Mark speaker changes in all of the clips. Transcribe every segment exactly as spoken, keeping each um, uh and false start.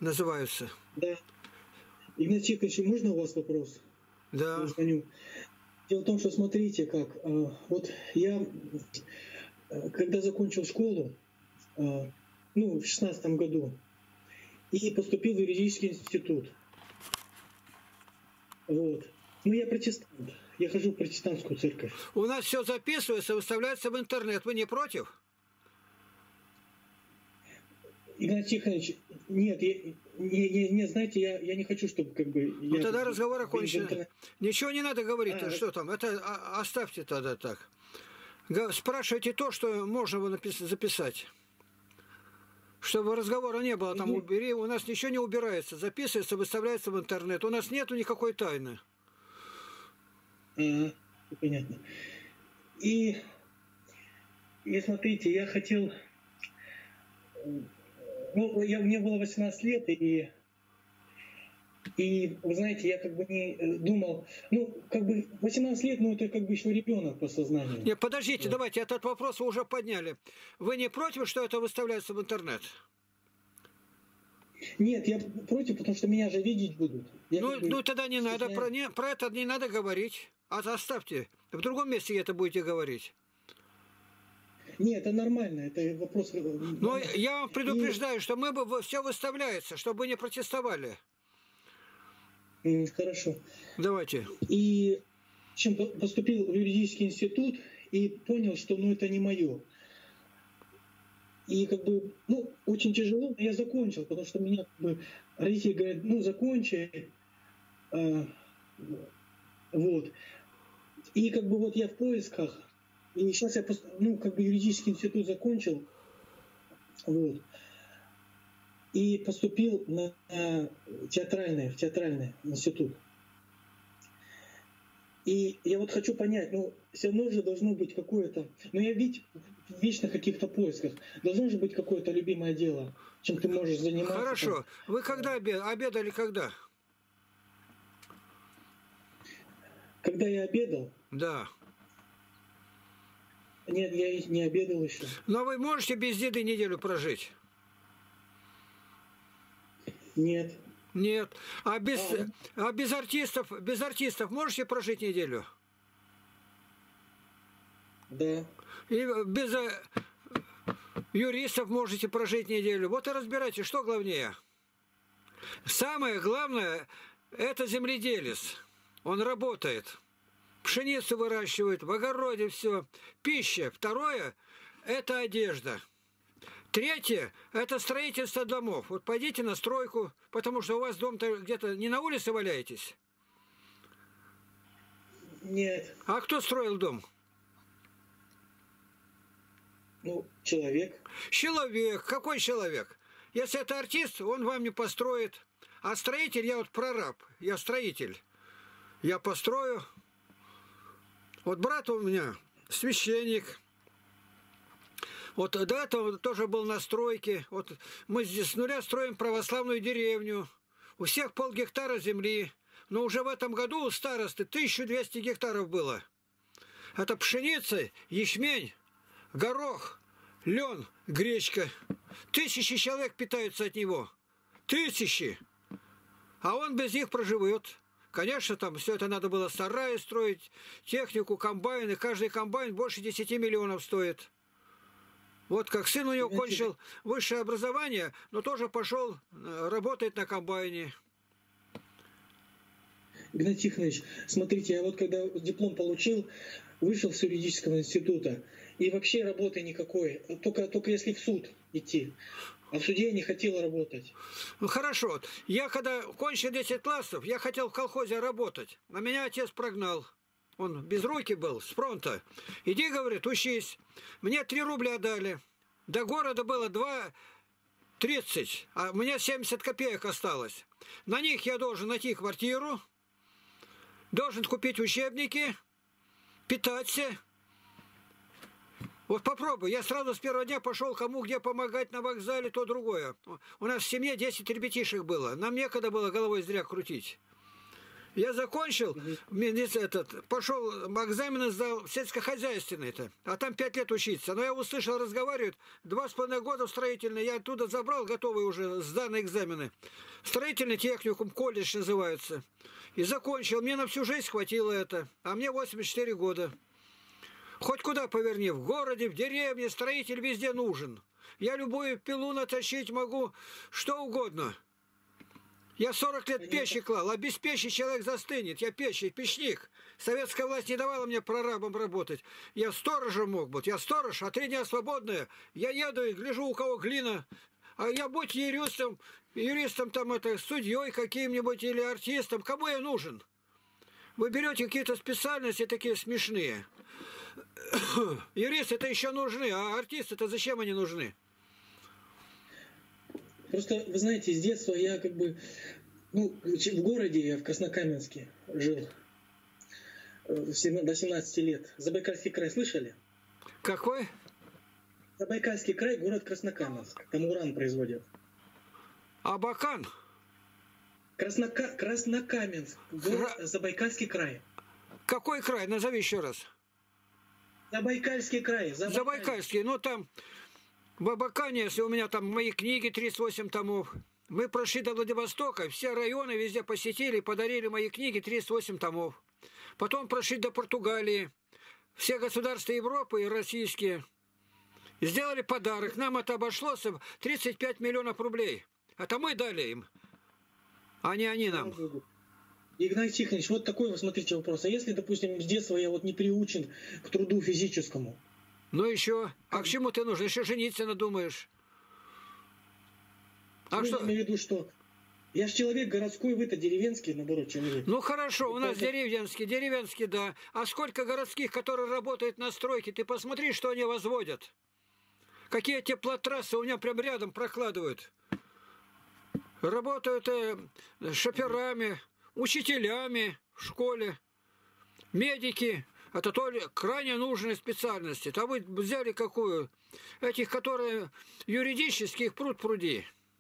Speaker 1: называются.
Speaker 2: Да. Игнатий Тихонович, можно у вас вопрос?
Speaker 1: Да.
Speaker 2: Я звоню. Дело в том, что смотрите как. э, Вот я, э, когда закончил школу, э, ну, в шестнадцатом году, и поступил в юридический институт. Вот. Ну, я протестант. Я хожу в протестантскую церковь.
Speaker 1: У нас все записывается, выставляется в интернет. Вы не против?
Speaker 2: Игнатий Тихонович, нет, я, не, не, не, знаете, я, я не хочу, чтобы как бы...
Speaker 1: Ну
Speaker 2: я,
Speaker 1: тогда разговор окончен.
Speaker 2: интернет...
Speaker 1: Ничего не надо говорить,
Speaker 2: А,
Speaker 1: что там. Это а, оставьте тогда так. Га- Спрашивайте то, что можно было напис- записать. Чтобы разговора не было, там
Speaker 2: ну,
Speaker 1: убери. У нас ничего не убирается. Записывается, выставляется в интернет. У нас нету никакой тайны.
Speaker 2: ага, понятно. И, и смотрите, я хотел... Ну, я, мне было восемнадцать лет, и, и, вы знаете, я как бы не думал, ну, как бы восемнадцать лет, ну, это как бы еще ребенок по сознанию.
Speaker 1: Нет, подождите,
Speaker 2: Вот.
Speaker 1: давайте, этот вопрос вы уже подняли. Вы не против, что это выставляется в интернет?
Speaker 2: Нет, я против, потому что меня же видеть будут. Я
Speaker 1: Ну,
Speaker 2: как бы
Speaker 1: ну тогда не надо,
Speaker 2: стесняюсь.
Speaker 1: про, не, про это не надо говорить. А оставьте. В другом месте это будете говорить.
Speaker 2: Нет, это нормально, это вопрос... э,
Speaker 1: Но
Speaker 2: нормальный.
Speaker 1: я вам
Speaker 2: И,
Speaker 1: предупреждаю, что мы бы все выставляется, чтобы вы не протестовали.
Speaker 2: м, хорошо.
Speaker 1: Давайте.
Speaker 2: И в общем, по- поступил в юридический институт и понял, что ну это не мое. И как бы, ну, очень тяжело, но я закончил, потому что меня как бы родители говорят, ну, закончи. а, вот. И как бы вот я в поисках, и сейчас я, пос- ну, как бы юридический институт закончил, вот, и поступил на, на театральный, в театральный институт. И я вот хочу понять, ну, все равно же должно быть какое-то... Ну, я ведь в вечных каких-то поисках. Должно же быть какое-то любимое дело, чем ты можешь заниматься. Там.
Speaker 1: Хорошо. Вы когда обед... обедали, когда?
Speaker 2: Когда я обедал...
Speaker 1: Да.
Speaker 2: Нет, я и не обедал еще.
Speaker 1: Но вы можете без еды неделю прожить?
Speaker 2: Нет.
Speaker 1: Нет. А без,
Speaker 2: А,
Speaker 1: а без артистов, без артистов можете прожить неделю?
Speaker 2: да.
Speaker 1: И без э, юристов можете прожить неделю. Вот и разбирайтесь, что главнее. Самое главное – это земледелец. Он работает. Пшеницу выращивает, в огороде все. Пища. Второе – это одежда. Третье – это строительство домов. Вот пойдите на стройку, потому что у вас дом-то где-то не на улице валяетесь.
Speaker 2: Нет.
Speaker 1: А кто строил дом?
Speaker 2: Ну, человек.
Speaker 1: Человек. Какой человек? Если это артист, он вам не построит. А строитель, я вот прораб, я строитель. Я построю. Вот брат у меня священник. Вот до этого тоже был на стройке. Вот мы здесь с нуля строим православную деревню. У всех полгектара земли. Но уже в этом году у старосты тысяча двести гектаров было. Это пшеница, ячмень, горох, лен, гречка. Тысячи человек питаются от него. Тысячи. А он без них проживет. Конечно, там все это надо было сараи строить, технику, комбайны. Каждый комбайн больше десяти миллионов стоит. Вот как сын у него кончил высшее образование, но тоже пошел работать на комбайне.
Speaker 2: Игнатий Тихонович, смотрите, я вот когда диплом получил, вышел с юридического института, и вообще работы никакой, только, только если в суд идти. А в суде я не хотел работать.
Speaker 1: Ну хорошо. Я когда кончил десять классов, я хотел в колхозе работать. А меня отец прогнал. Он без руки был, с фронта. Иди, говорит, учись. Мне три рубля дали. До города было два тридцать, а у меня семьдесят копеек осталось. На них я должен найти квартиру, должен купить учебники, питаться. Вот попробуй. Я сразу с первого дня пошел, кому где помогать на вокзале, то другое. У нас в семье десять ребятишек было. Нам некогда было головой зря крутить. Я закончил, медиц- этот, пошел, экзамены сдал сельскохозяйственный-то, а там пять лет учиться. Но я услышал, разговаривают, два с половиной года в строительный, я оттуда забрал, готовые уже сданные экзамены. Строительный техникум, колледж называется. И закончил, мне на всю жизнь хватило это, а мне восемьдесят четыре года. Хоть куда поверни, в городе, в деревне, строитель везде нужен. Я любую пилу натащить могу, что угодно. Я сорок лет печи клал, а без печи человек застынет. Я печи, печник. Советская власть не давала мне прорабом работать. Я сторожем мог быть. Я сторож, а три дня свободные. Я еду и гляжу, у кого глина. А я будь юристом, юристом там это, судьей каким-нибудь или артистом. Кому я нужен? Вы берете какие-то специальности такие смешные. Юристы-то еще нужны, а артисты-то зачем они нужны?
Speaker 2: Просто, вы знаете, с детства я как бы, ну, в городе, я в Краснокаменске жил до семнадцати лет. Забайкальский край слышали?
Speaker 1: Какой?
Speaker 2: Забайкальский край, город Краснокаменск. Там уран производят.
Speaker 1: Абакан?
Speaker 2: Краснока... Краснокаменск, город Кра... Забайкальский край.
Speaker 1: Какой край? Назови еще раз.
Speaker 2: Забайкальский край. Забайкальский,
Speaker 1: Забайкальский. Ну там в Абакане, если у меня там мои книги тридцать восемь томов. Мы прошли до Владивостока, все районы везде посетили, подарили мои книги тридцать восемь томов. Потом прошли до Португалии. Все государства Европы и российские сделали подарок. Нам это обошлось в тридцать пять миллионов рублей. Это мы дали им, а не они нам.
Speaker 2: Игнатий Тихонович, вот такой, вот смотрите, вопрос. А если, допустим, с детства я вот не приучен к труду физическому?
Speaker 1: Ну еще. А к чему ты нужен? Еще жениться надумаешь. А
Speaker 2: ну,
Speaker 1: что?
Speaker 2: Я имею в виду, что я же человек городской, вы-то деревенский, наоборот, человек.
Speaker 1: Ну хорошо, у нас деревенский, деревенский, да. А сколько городских, которые работают на стройке? Ты посмотри, что они возводят. Какие теплотрассы у меня прям рядом прокладывают. Работают э, шоферами, учителями в школе, медики. Это только крайне нужные специальности. Там вы взяли какую? Этих, которые юридических пруд пруди.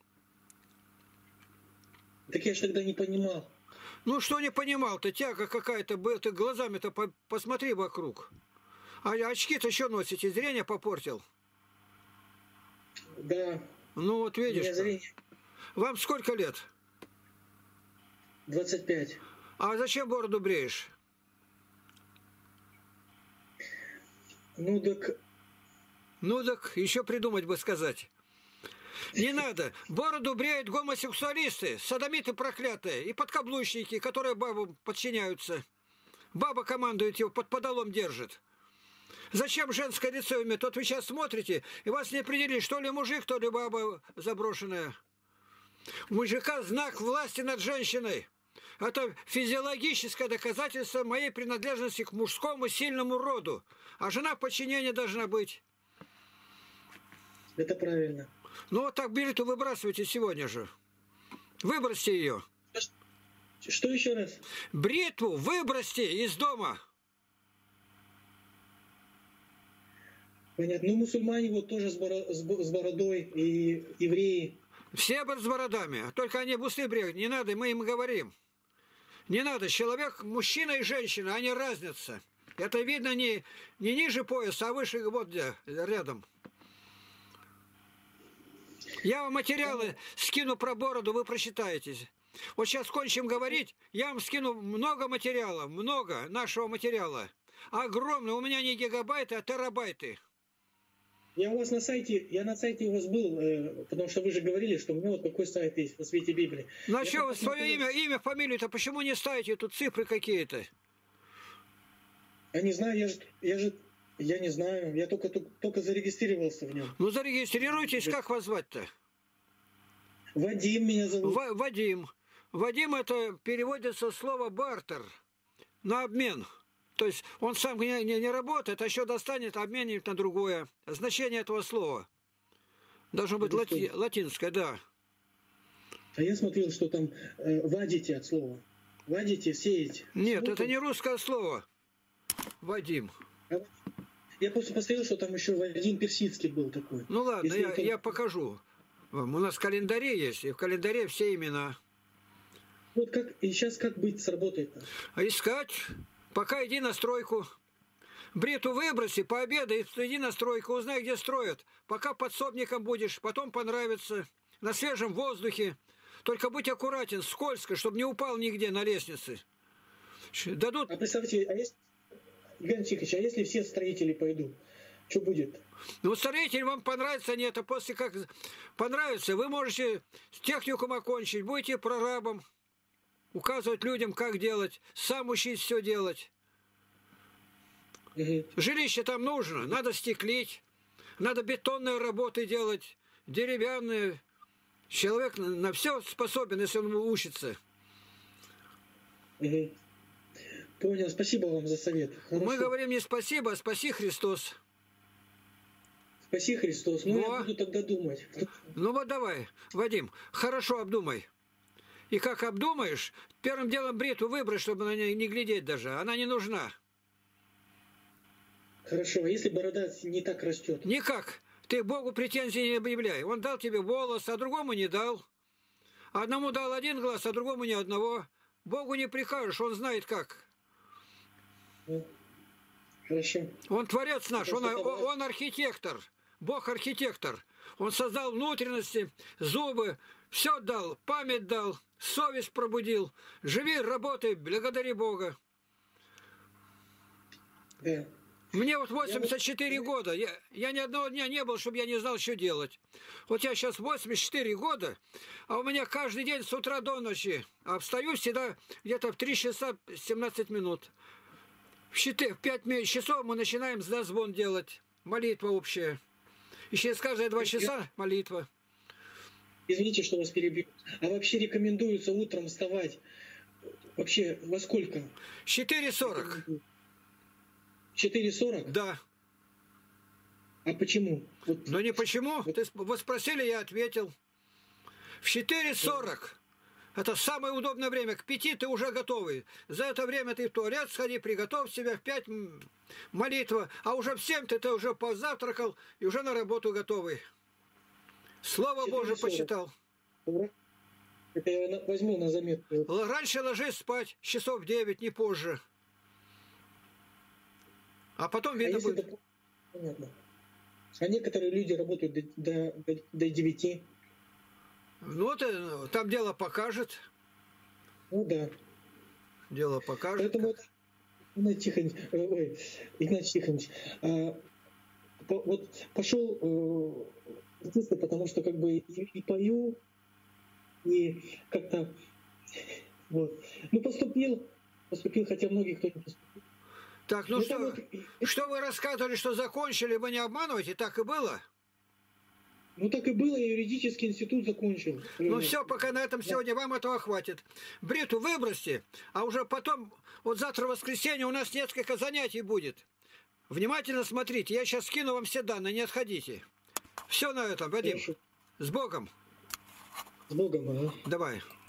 Speaker 2: Так я же тогда не понимал.
Speaker 1: Ну что не понимал? Ты тяга какая-то, ты глазами-то по посмотри вокруг. А очки-то еще носите, зрение попортил.
Speaker 2: Да.
Speaker 1: Ну вот видишь.
Speaker 2: Зрение.
Speaker 1: Вам сколько лет?
Speaker 2: двадцать пять.
Speaker 1: А зачем бороду бреешь?
Speaker 2: Ну так...
Speaker 1: Ну так, еще придумать бы сказать. Не надо. Бороду бреют гомосексуалисты, садомиты проклятые и подкаблучники, которые бабам подчиняются. Баба командует его, под подолом держит. Зачем женское лицо иметь? Вот вы сейчас смотрите, и вас не определили, что ли мужик, то ли баба заброшенная. У мужика знак власти над женщиной. Это физиологическое доказательство моей принадлежности к мужскому сильному роду. А жена в подчинении должна быть.
Speaker 2: Это правильно.
Speaker 1: Ну вот так бритву выбрасывайте сегодня же. Выбросьте ее.
Speaker 2: Что еще раз?
Speaker 1: Бритву выбросьте из дома.
Speaker 2: Понятно. Ну, мусульмане вот тоже с бородой, и евреи.
Speaker 1: Все с бородами. Только они в усы бреют. Не надо, мы им говорим. Не надо. Человек, мужчина и женщина, они разнятся. Это видно не, не ниже пояса, а выше, вот где, рядом. Я вам материалы скину про бороду, вы прочитаетесь. Вот сейчас кончим говорить, я вам скину много материала, много нашего материала. Огромное. У меня не гигабайты, а терабайты.
Speaker 2: Я у вас на сайте, я на сайте у вас был, э, потому что вы же говорили, что у меня вот такой сайт есть, во свете Библии.
Speaker 1: Ну а что вы свое имя, имя, фамилию-то почему не ставите тут цифры какие-то?
Speaker 2: Я не знаю, я же, я же, я не знаю, я только, только, только зарегистрировался в нем.
Speaker 1: Ну зарегистрируйтесь, как вас звать-то?
Speaker 2: Вадим меня зовут.
Speaker 1: В, Вадим. Вадим это переводится слово бартер, на обмен. То есть он сам не, не, не работает, а еще достанет, обменит на другое. Значение этого слова должно быть лати, латинское, да.
Speaker 2: А я смотрел, что там э, вадите от слова. Вадите, сеять.
Speaker 1: Нет,
Speaker 2: смуту.
Speaker 1: это не русское слово. Вадим.
Speaker 2: Я просто посмотрел, что там еще Вадим Персидский был такой.
Speaker 1: Ну ладно, я,
Speaker 2: это...
Speaker 1: я покажу. У нас в календаре есть, и в календаре все имена.
Speaker 2: Вот как, и сейчас как быть с работой-то?
Speaker 1: А искать, пока иди на стройку. Бриту выброси, пообедай, иди на стройку, узнай, где строят. Пока подсобником будешь, потом понравится. На свежем воздухе. Только будь аккуратен, скользко, чтобы не упал нигде на лестнице. Дадут...
Speaker 2: А представьте, а если, Игорь Николаевич, а если все строители пойдут, что будет?
Speaker 1: Ну, строитель вам понравится, нет, а после как понравится, вы можете техникум окончить, будете прорабом, указывать людям, как делать, сам учить все делать.
Speaker 2: Угу.
Speaker 1: Жилище там нужно, надо стеклить, надо бетонные работы делать, деревянные. Человек на все способен, если он учится.
Speaker 2: Угу. Понял, спасибо вам за совет. Хорошо.
Speaker 1: Мы говорим не спасибо, а спаси Христос.
Speaker 2: Спаси Христос. Ну,
Speaker 1: Во.
Speaker 2: я буду тогда думать.
Speaker 1: Ну вот давай, Вадим, хорошо обдумай. И как обдумаешь, первым делом бритву выбрось, чтобы на ней не глядеть даже. Она не нужна.
Speaker 2: Хорошо, а если борода не так растет?
Speaker 1: Никак. Ты Богу претензий не объявляй. Он дал тебе волос, а другому не дал. Одному дал один глаз, а другому ни одного. Богу не прикажешь, он знает как.
Speaker 2: Ну, хорошо.
Speaker 1: Он творец наш, он,
Speaker 2: Это
Speaker 1: он, он архитектор. Бог архитектор. Он создал внутренности, зубы, все дал, память дал, совесть пробудил. Живи, работай, благодари Бога.
Speaker 2: Да.
Speaker 1: Мне вот восемьдесят четыре года, я, я ни одного дня не был, чтобы я не знал, что делать. Вот я сейчас восемьдесят четыре года, а у меня каждый день с утра до ночи, а встаю всегда где-то в три часа семнадцать минут. В пять часов мы начинаем дозвон делать, молитва общая. И через каждые два часа молитва.
Speaker 2: Извините, что вас перебью. А вообще рекомендуется утром вставать вообще во сколько?
Speaker 1: четыре сорок.
Speaker 2: четыре сорок?
Speaker 1: Да.
Speaker 2: А почему? Вот.
Speaker 1: Но не почему. Ты, вы спросили, я ответил. В четыре сорок. Это самое удобное время. К пяти ты уже готовый. За это время ты в туалет сходи, приготовь себя. В пять молитва. А уже в семь ты, ты уже позавтракал и уже на работу готовый. Слово Божие почитал.
Speaker 2: Это я возьму на заметку.
Speaker 1: Раньше ложись спать. Часов в девять, не позже. А потом видно
Speaker 2: а
Speaker 1: будет.
Speaker 2: Это... Понятно. А некоторые люди работают до, до, до, до девяти.
Speaker 1: Ну, это, там дело покажет.
Speaker 2: Ну да.
Speaker 1: Дело покажет.
Speaker 2: Поэтому, Игнат Тихонович, ой, Игнат Тихонович, а, по, вот пошел э, артиста, потому что как бы и, и пою, и как-то вот. Ну, поступил, поступил, хотя многие кто не поступил.
Speaker 1: Так, ну,
Speaker 2: ну
Speaker 1: что,
Speaker 2: вот,
Speaker 1: что вы рассказывали, что закончили, вы не обманываете, так и было?
Speaker 2: Ну так и было, я юридический институт закончил.
Speaker 1: Ну все, пока на этом сегодня вам этого хватит. Бриту выбросьте, а уже потом, вот завтра воскресенье у нас несколько занятий будет. Внимательно смотрите, я сейчас скину вам все данные, не отходите. Все на этом, Вадим.
Speaker 2: Хорошо.
Speaker 1: С Богом.
Speaker 2: С Богом, ага.
Speaker 1: Давай.